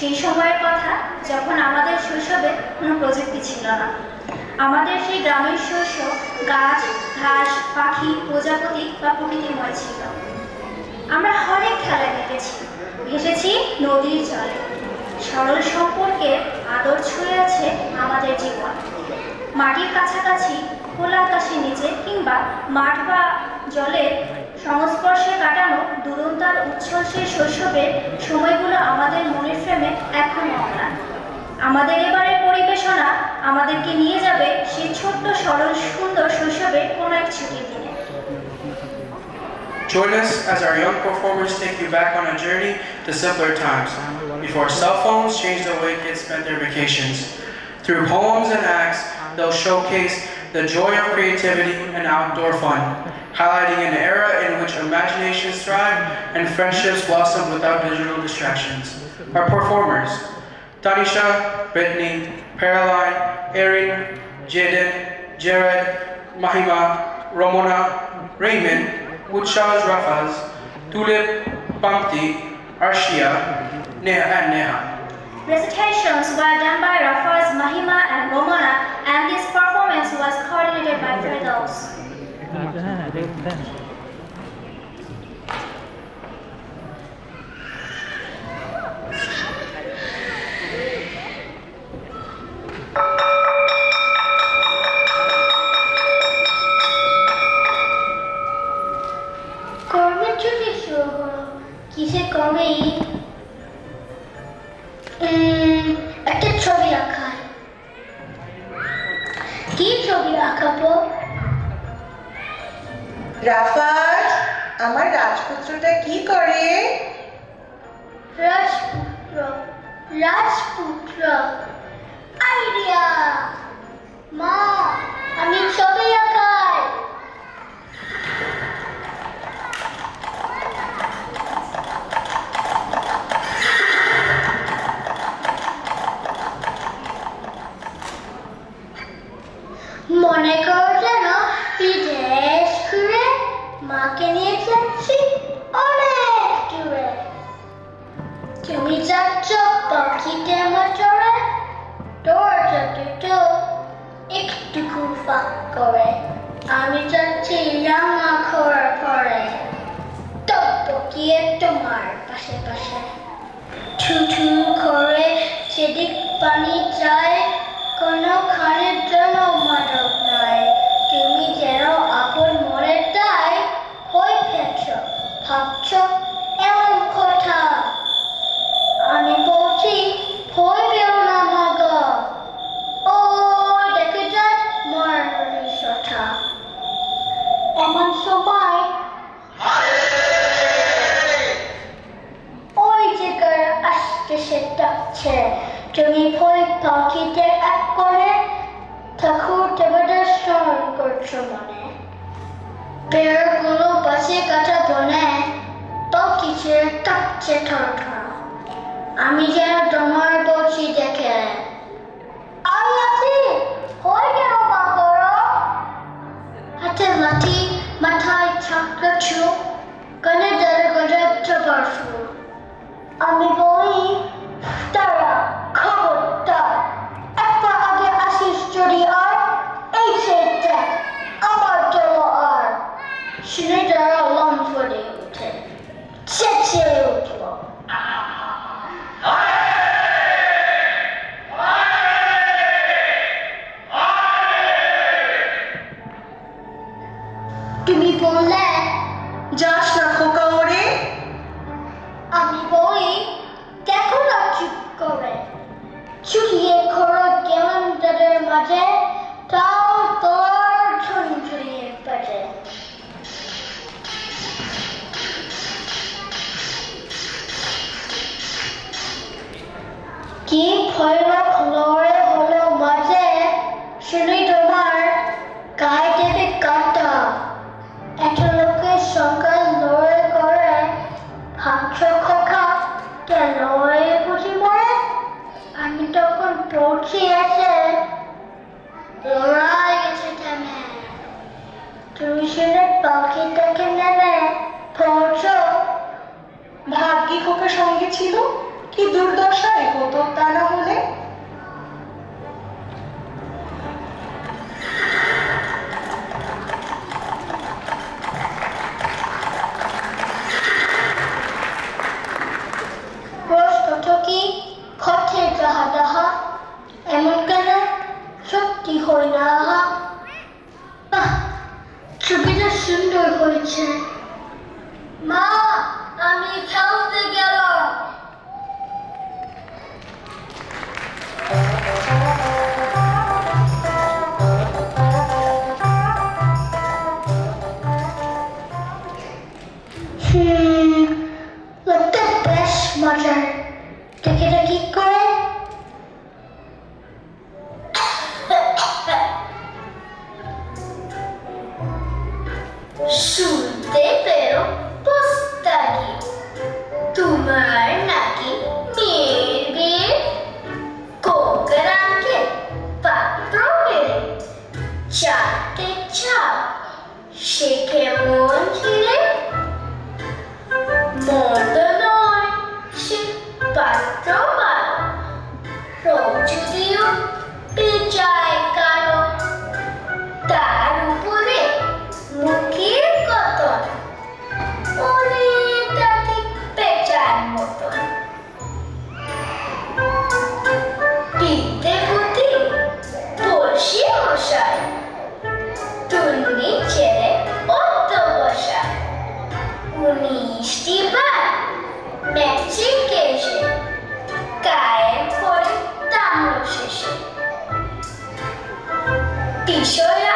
সেই সময়ের কথা যখন আমাদের শৈশবে কোনো প্রযুক্তি ছিল না। আমাদের সেই গ্রামের শৈশব গাছ, ঘাস, পাখি, প্রজাপতি বা প্রকৃতিময় ছিল। আমরা অনেক খেলা ভেসেছি নদীর জলে। সরল সম্পর্কের আদর ছুঁয়ে আছে আমাদের জীবন। মাটির কাছাকাছি, খোলা আকাশের নিচে কিংবা মাঠ বা জলের সংস্পর্শে কাটানো দুরন্তার উচ্ছ্বাসের শৈশবের সময়গুলো আমাদের মনের ফ্রেমে এখনো অম্লান। আমাদের এবারের পরিবেশনা আমাদেরকে নিয়ে যাবে সেই ছোট্ট সরল সুন্দর শৈশবের কোনো এক ছুটির দিনে। Join us as our young performers take you back on a journey to simpler times, before cell phones changed the way kids spent their vacations. Through poems and acts, they'll showcase the joy of creativity and outdoor fun, highlighting an era in which imaginations thrived and friendships blossomed without digital distractions. Our performers: Tanisha, Brittany, Caroline, Erin, Jaden, Jared, Mahima, Ramona, Raymond, Utshaz Rafaz, Tulip, Pamti, Arshia, Neha and Neha. Recitations were done by Rafaz, Mahima and Ramona, and this performance was coordinated by Firdaus. কিসে করবে? একটা ছবি আঁকা। কি ছবি আঁকাবো? রাফাজ, আমার রাজপুত্রটা কি করে? রাজপুত্র, রাজপুত্র, আইডিয়া। মা, আমি ছবি আঁকাই। মনে কর যেন বিদেশ ঘুরে মাকে নিয়ে যাচ্ছি অনেক দূরে। তুমি যাচ্ছ পাখিতে মাচরে, দরজা দুটো একটু ফাঁক করে। আমি যাচ্ছি রাঙা খোয়ার পরে, টপকিয়ে তোমার পাশে পাশে। ঠু ঠু করে সেদিক পানি যায়, কোনো খানের জন্য মাদক নয়। তুমি যেন আপন মনে তাই হয়ে ফেলছ, ভাবছ এমন কথা। আমি বলছি ভয় পেও না মাগো, ও দেখে যাক মরণের কথা। এমন সময় ওই জায়গায় আসতে সে ডাকছে। তুমি ভয় পাখিতে এক করে ঠাকুর দেবতার স্মরণ করছো মনে। পেয়ারগুলো বাসে কাটা বনে পাখিতে কাঁপছে থর থর। আমি যেন তোমার বলছি দেখে, আমি আছি, হয় কেন মা করো? হাতে লাঠি, মাথায় ছাকড়া চুল, কানে দাঁড়ে গজাচ্ছে বারফু। আমি বলি তারা খবরদার, একবার আগে আসিস যদি আর, এই সে দেখ আমার দল আর। শুনে তারা লম ফুটে উঠে, চেঁচিয়ে উঠল, তুমি বললে যাস না খোকা ওরে। আমি বলি দেখো না চুপ করে। ছুটিয়ে খোরা গেলাম তাদের মাঝে, তাও তোর ঝুনঝুনিয়ে বাজে। কি ভয়ানক লড়াই হলো মাঝে, শুনি তোমার গায়ে দেবে কাঁটা। এত লোকের সঙ্গে লড়াই করে, ভাবছ খোকা কেন বুঝি মরে? আমি তখন পৌঁছে আছে, লড়াই গেছে থেমে। তুমি শুনে পাখিটাকে নেমে পৌঁছ। ভাগ্যি খোকা সঙ্গে ছিল, কি দুর্দশা এ কোতর তা না হলে। প্রশ্নটা কি খথে যাহা তাহা, এমন কেন সত্যি হয় না আহা। ছবিটা সুন্দর হয়েছে। মা, আমি খেলতে গেলাম। লোকটা বেশ মজার, দেখে কি করে। শুনতে পেরো পোস্তাগি, তোমার নাকি মেয়ের বিয়ে, কোকরাকে পাত্র বেড়ে চারটে চাপ, সে কেমন ছিলে। মন্দ নয় সে পাত্র ভালো, রোগ যদিও বেচায় কালো, তার উপরে মুখের কতন অনেকটাকে পেঁচার মতন। বিদ্যে বুদ্ধি বলছি মশাই, তুমি ছেড়ে অত বসা, 19টি বার ম্যাচিং কেসে কায়েম করে তাম্র শেষে। বিষয়